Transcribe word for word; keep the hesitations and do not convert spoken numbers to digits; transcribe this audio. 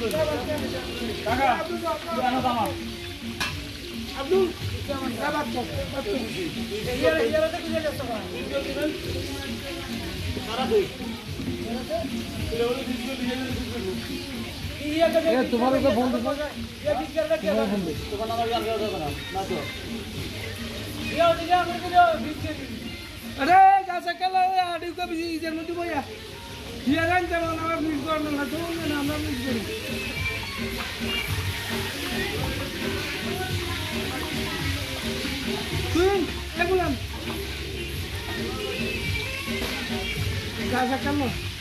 টাকা জানো দামা আব্দুল কেমন খাবার তো কত ইয়ারা ইয়ারা তো কিনে যাচ্ছে না সারা দুই তোমার তো ফোন দিবো ये बीच कर रखे हैं তোমার নাম্বার জানা যাবে না না তো ये दिया मेरे को बीच के अरे जा सकला आडियो का भी इधर मत बोया ये रंग ते ना मिस करना ना तो ना আমরা মিস করি তুই এগুলাম যা सकला